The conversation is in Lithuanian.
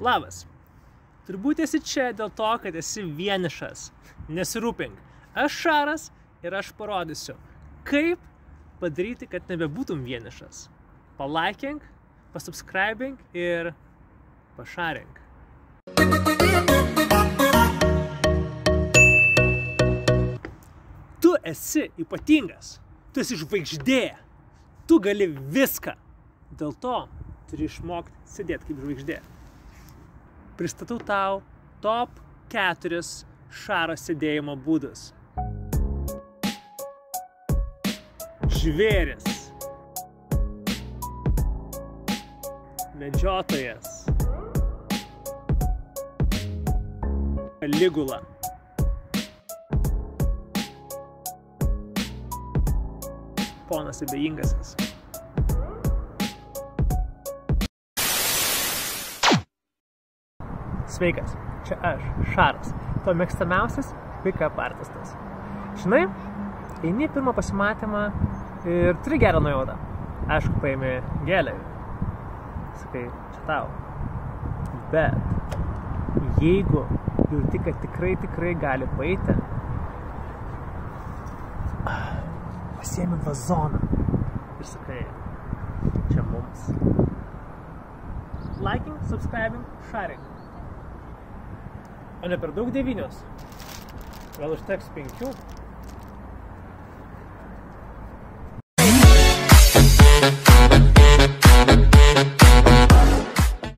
Labas. Turbūt esi čia dėl to, kad esi vienišas. Nesirūpink. Aš Šaras ir aš parodysiu, kaip padaryti, kad nebebūtum vienišas. Palaikink, pasubscribink ir pašarink. Tu esi ypatingas. Tu esi žvaigždė. Tu gali viską. Dėl to turi išmokti sėdėti kaip žvaigždė. Pristatau tau top 4 Šaro sėdėjimo būdus. Žvėris. Medžiotojas. Caligula. Ponas abejingasis. Sveikas, čia aš, Šaras, to mėgstamiausias pick-up artistas. Žinai, eini pirmą pasimatymą ir turi gerą nuojautą. Aišku, paimi gėlę. Sakai, čia tau. Bet jeigu jauti, kad tikrai gali paeiti, pasiemi vazoną ir sakai, čia mums. Liking, subscribing, sharing. O ne per daug 9. Gal užteks 5?